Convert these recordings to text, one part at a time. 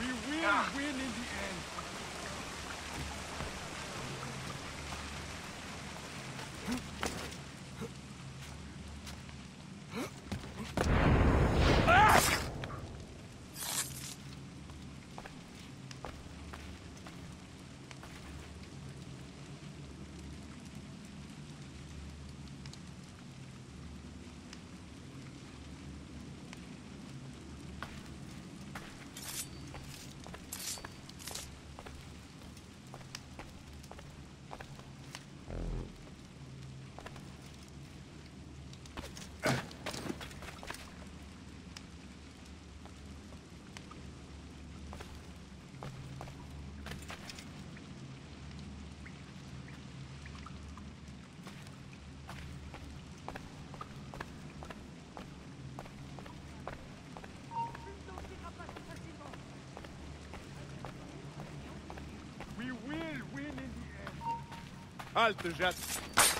will win in the end. Halte, Jacques.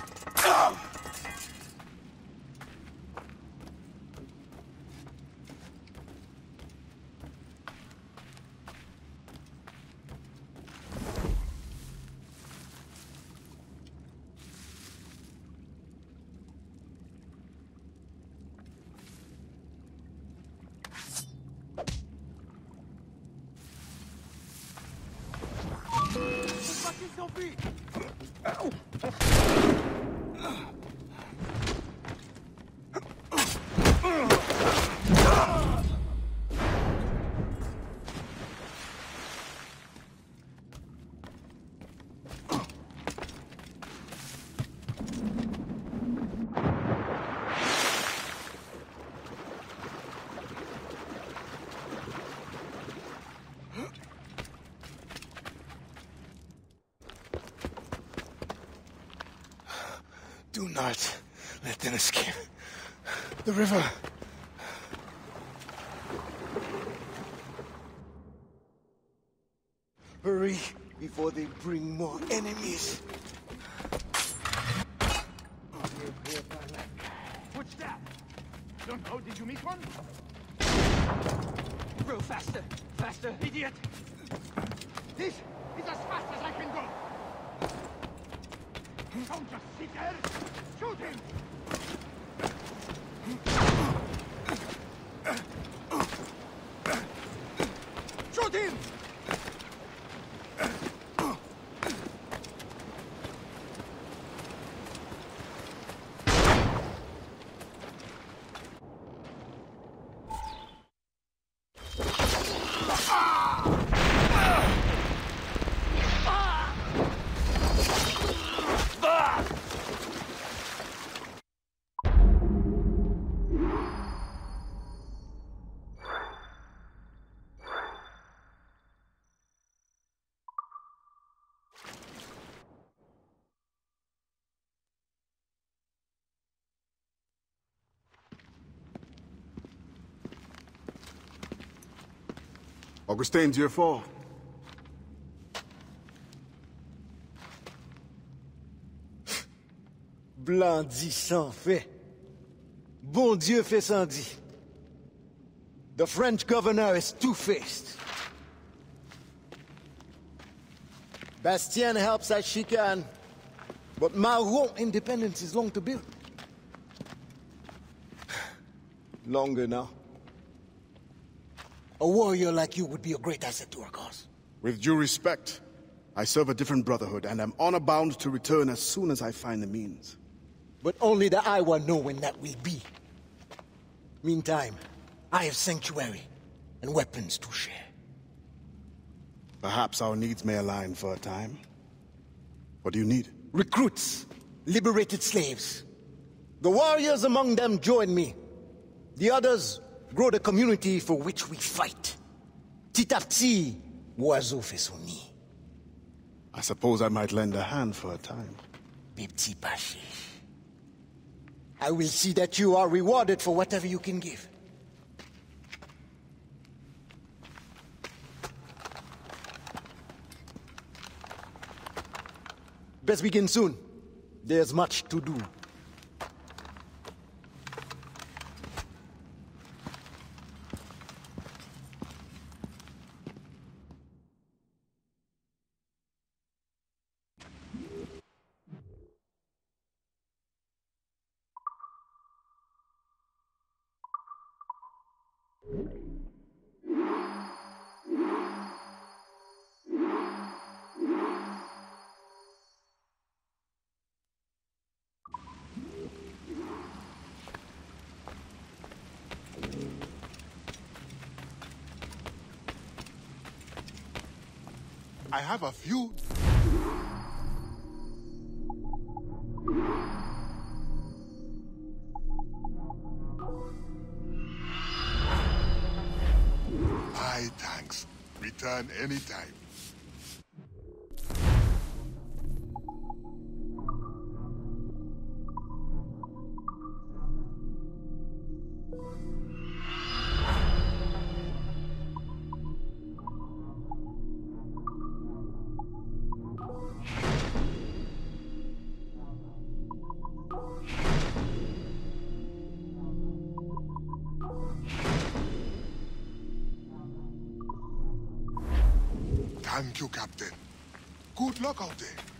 Do not let them escape. The river. Hurry before they bring more enemies. What's that? Don't know, did you miss one? Row faster! Faster, idiot! This is as fast as I can go! Don't just sit there! Shoot him! Shoot him! Augustin, Dieu fort. Blanc dit sans fait. Bon Dieu fait sans dit. The French governor is two-faced. Bastien helps as she can, but Maroon independence is long to build. Longer now. A warrior like you would be a great asset to our cause. With due respect, I serve a different brotherhood and am honor-bound to return as soon as I find the means. But only the Iowa know when that will be. Meantime, I have sanctuary and weapons to share. Perhaps our needs may align for a time. What do you need? Recruits, liberated slaves. The warriors among them join me. The others grow the community for which we fight. Titapti, oiseau fait son nid. I suppose I might lend a hand for a time. Petit Paché. I will see that you are rewarded for whatever you can give. Best begin soon. There's much to do. I have a few... My thanks. Return anytime. Thank you, Captain. Good luck out there.